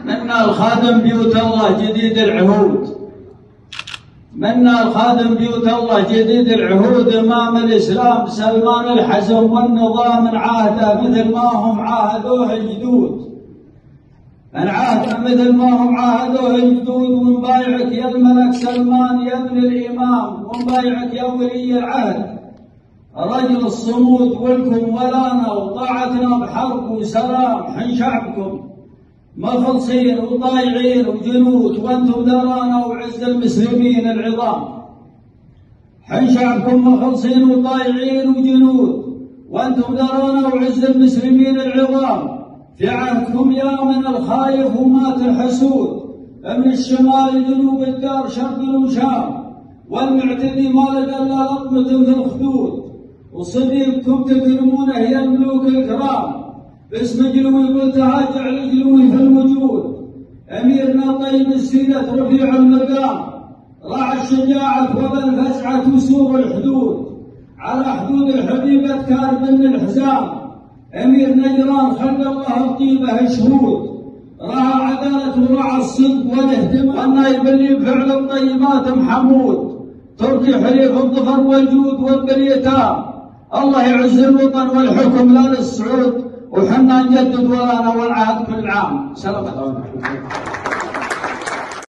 منا الخادم بيوت الله جديد العهود، منا الخادم بيوت الله جديد العهود، إمام الإسلام سلمان الحزم والنظام عاهده مثل ما هم عاهدوه الجدود، العهد مثل ما هم عاهدوه الجدود. ونبايعك يا الملك سلمان يا ابن الإمام، ونبايعك يا ولي العهد رجل الصمود، ولكم ولانا وطاعتنا بحرب وسلام. حن شعبكم مخلصين وطايعين وجنود، وانتم ذرانا وعز المسلمين العظام. حن شعبكم مخلصين وطايعين وجنود، وانتم ذرانا وعز المسلمين العظام. في عهدكم يا من الخايف ومات الحسود، من الشمال جنوب الدار شرق وشام، والمعتدي ما لقى الا لطمة في الخدود. وصديقكم تكرمونه يا ملوك الكرام، باسم جلوي قلت هاجع لجلوي في الوجود. اميرنا طيب السيرة رفيع المقام، راعى الشجاعة وبالفزعة وسور الحدود، على حدود الحبيبة كارب من الحزام. امير نجران خلق الله الطيبة شهود، راعى عدالة وراعى الصدق والاهتمام، والنايب اللي بفعل الطيبات محمود. تركي حليف الظفر والجود واليتام، الله يعز الوطن والحكم لا للسعود، وحنا نجدد ولانا والعهد كل عام. سلام.